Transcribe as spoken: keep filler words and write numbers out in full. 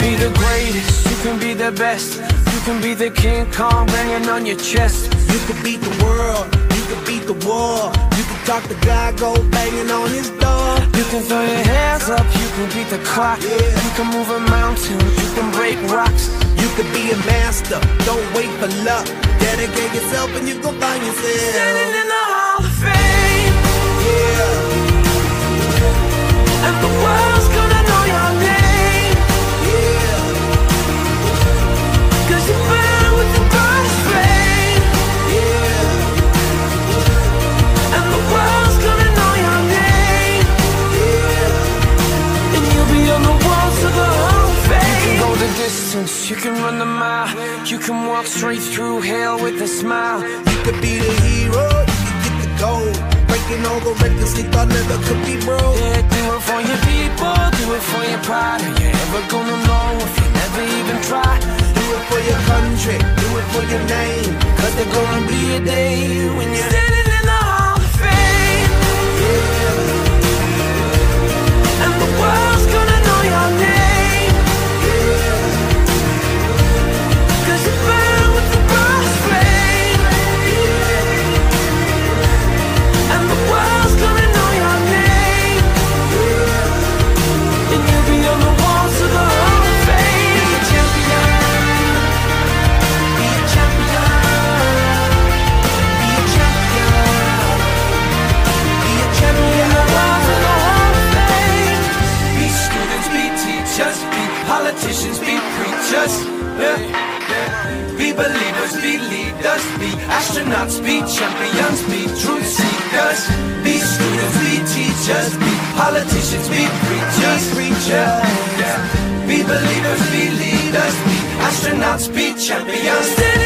be the greatest, you can be the best. You can be the King Kong banging on your chest. You can beat the world, you can beat the war. You can talk to God, go banging on his door. You can throw your hands up, you can beat the clock. Yeah. You can move a mountain, you can break rocks. You can be a master, don't wait for luck. Dedicate yourself and you gon' find yourself Standing in the Hall of Fame. Yeah. And the world's gonna know your name. Yeah. Cause you burn with the brightest flame. Yeah. And the world's gonna know your name. Yeah. And you'll be on the walls of the Hall of Fame. You can go the distance, you can run the mile. You can walk straight through hell with a smile. You could be the hero, you can get the gold. Breaking all the records they thought never could be broke. Yeah, do it for your people, do it for your pride. Are you ever gonna know if you never even try? Do it for your country, do it for your name. Cause there's gonna be a day when you're standing in the Hall of Fame. Yeah. And the world's gonna know your name. Yeah. Cause you burn with the brightest flame. Yeah. And the world's gonna know your name. Yeah. And you'll be on the walls of the Hall of Fame. Be a champion. Be a champion. Be a champion. Be a champion. The walls of the Hall of Fame. Be students, be teachers, be politicians, be preachers. Yeah. Be believers, be leaders, be astronauts, be champions, be truth seekers. Be students, be teachers, be politicians, be preachers, preachers. Yeah. Be believers, be leaders, be astronauts, be champions.